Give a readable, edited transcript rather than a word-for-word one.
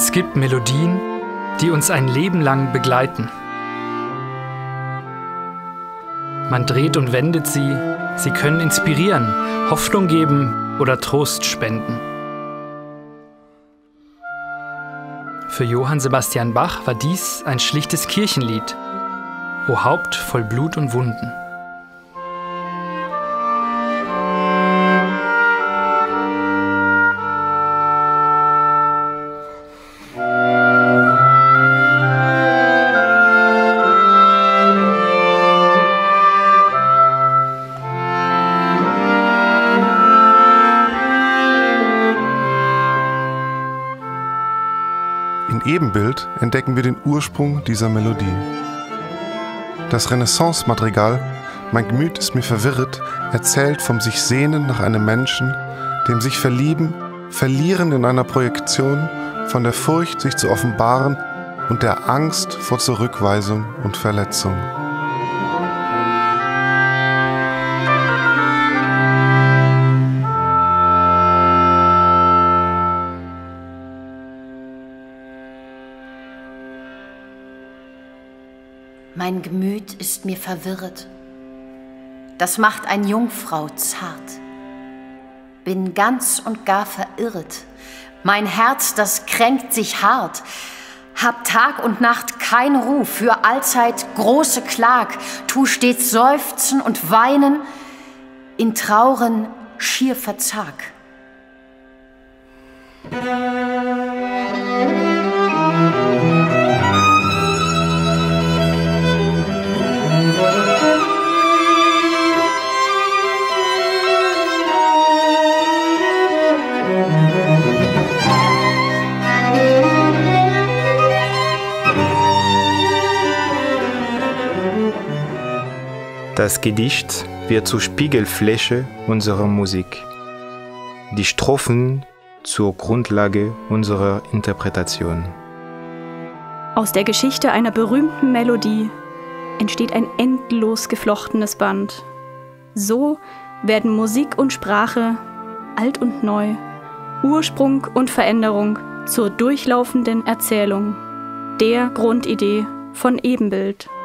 Es gibt Melodien, die uns ein Leben lang begleiten. Man dreht und wendet sie, sie können inspirieren, Hoffnung geben oder Trost spenden. Für Johann Sebastian Bach war dies ein schlichtes Kirchenlied, O Haupt voll Blut und Wunden. In Ebenbild entdecken wir den Ursprung dieser Melodie. Das Renaissance-Madrigal Mein Gemüt ist mir verwirret erzählt vom sich Sehnen nach einem Menschen, dem sich verlieben, verlieren in einer Projektion, von der Furcht, sich zu offenbaren und der Angst vor Zurückweisung und Verletzung. Mein Gemüt ist mir verwirret, das macht ein Jungfrau zart. Bin ganz und gar verirret, mein Herz, das kränkt sich hart. Hab Tag und Nacht kein Ruh, für allzeit große Klag, tu stets seufzen und weinen, in Trauren schier verzag. Das Gedicht wird zur Spiegelfläche unserer Musik, die Strophen zur Grundlage unserer Interpretation. Aus der Geschichte einer berühmten Melodie entsteht ein endlos geflochtenes Band. So werden Musik und Sprache, alt und neu, Ursprung und Veränderung zur durchlaufenden Erzählung, der Grundidee von Ebenbild.